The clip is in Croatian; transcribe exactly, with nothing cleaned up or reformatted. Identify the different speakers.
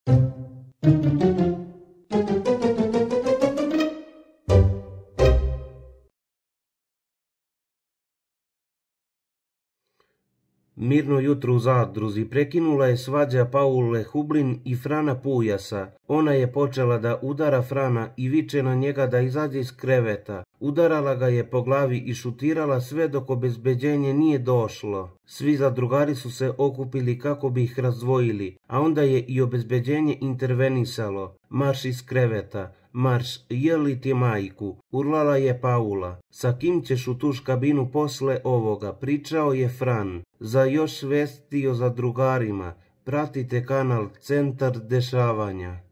Speaker 1: Mirno jutro u zadruzi prekinula je svađa Paule Hublin i Frana Pujasa. Ona je počela da udara Frana i viče na njega da izađe iz kreveta. Udarala ga je po glavi i šutirala sve dok obezbeđenje nije došlo. Svi zadrugari su se okupili kako bi ih razdvojili, a onda je i obezbeđenje intervenisalo. Marš iz kreveta, marš, jeli ti majku, urlala je Paula. Sa kim ćeš u tuš kabinu posle ovoga, pričao je Fran. Za još vesti o zadrugarima, pratite kanal Centar dešavanja.